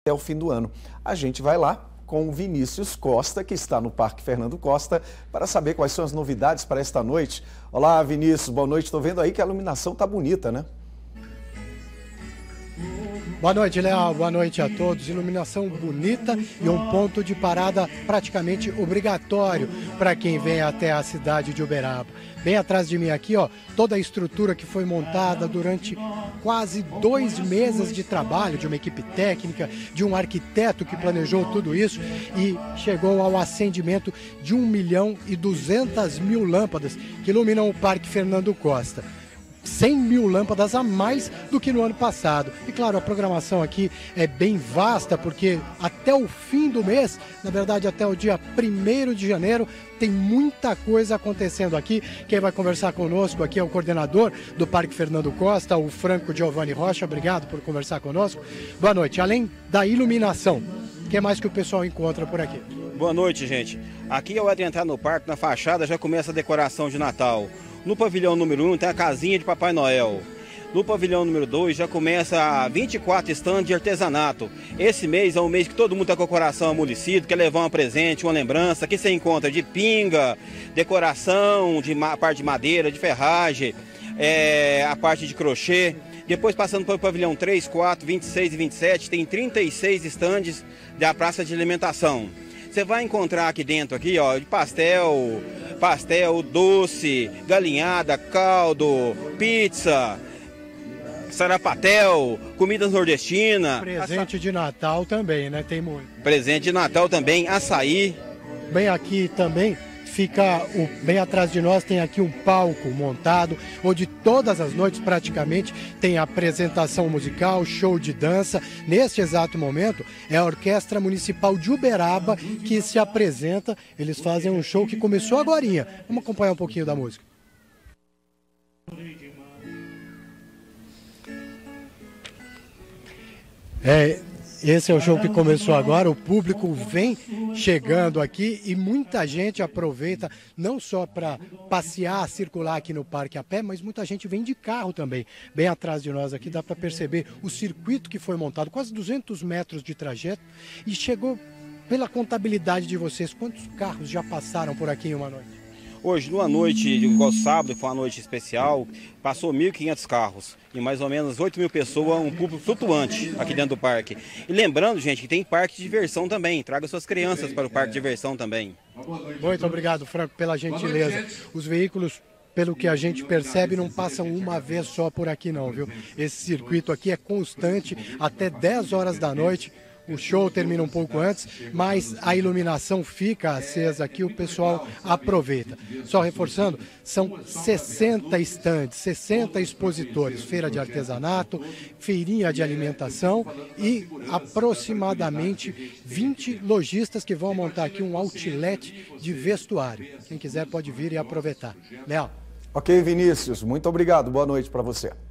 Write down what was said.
até o fim do ano. A gente vai lá com o Vinícius Costa, que está no Parque Fernando Costa, para saber quais são as novidades para esta noite. Olá, Vinícius, boa noite. Estou vendo aí que a iluminação está bonita, né? Boa noite, Léo. Boa noite a todos. Iluminação bonita e um ponto de parada praticamente obrigatório para quem vem até a cidade de Uberaba. Bem atrás de mim aqui, ó, toda a estrutura que foi montada durante quase 2 meses de trabalho de uma equipe técnica, de um arquiteto que planejou tudo isso e chegou ao acendimento de 1.200.000 lâmpadas que iluminam o Parque Fernando Costa. 100.000 lâmpadas a mais do que no ano passado. E claro, a programação aqui é bem vasta, porque até o fim do mês, na verdade até o dia 1º de janeiro, tem muita coisa acontecendo aqui. Quem vai conversar conosco aqui é o coordenador do Parque Fernando Costa, o Franco Giovanni Rocha. Obrigado por conversar conosco. Boa noite. Além da iluminação, o que mais que o pessoal encontra por aqui? Boa noite, gente. Aqui, ao entrar no parque, na fachada, já começa a decoração de Natal. No pavilhão número 1 tem a casinha de Papai Noel. No pavilhão número 2 já começa 24 stands de artesanato. Esse mês é um mês que todo mundo está com o coração amolecido, quer levar um presente, uma lembrança. Aqui você encontra de pinga, decoração, de parte de madeira, de ferragem, a parte de crochê. Depois, passando para o pavilhão 3, 4, 26 e 27, tem 36 stands da praça de alimentação. Você vai encontrar aqui dentro, aqui, ó, de pastel, doce, galinhada, caldo, pizza, sarapatel, comidas nordestinas. Presente de Natal também, né? Tem muito. Presente de Natal também, açaí. Bem aqui também fica, bem atrás de nós tem aqui um palco montado, onde todas as noites praticamente tem apresentação musical, show de dança. Neste exato momento é a Orquestra Municipal de Uberaba que se apresenta. Eles fazem um show que começou agorinha. Vamos acompanhar um pouquinho da música. Esse é o show que começou agora, o público vem chegando aqui e muita gente aproveita não só para passear, circular aqui no parque a pé, mas muita gente vem de carro também. Bem atrás de nós aqui dá para perceber o circuito que foi montado, quase 200 metros de trajeto, e chegou, pela contabilidade de vocês, quantos carros já passaram por aqui em uma noite? Hoje, numa noite, igual sábado, foi uma noite especial, passou 1.500 carros e mais ou menos 8.000 pessoas, um público flutuante aqui dentro do parque. E lembrando, gente, que tem parque de diversão também, traga suas crianças para o parque de diversão também. Muito obrigado, Franco, pela gentileza. Os veículos, pelo que a gente percebe, não passam uma vez só por aqui não, viu? Esse circuito aqui é constante até 10 horas da noite. O show termina um pouco antes, mas a iluminação fica acesa aqui, o pessoal aproveita. Só reforçando, são 60 estandes, 60 expositores, feira de artesanato, feirinha de alimentação e aproximadamente 20 lojistas que vão montar aqui um outlet de vestuário. Quem quiser pode vir e aproveitar. Léo. Ok, Vinícius, muito obrigado. Boa noite para você.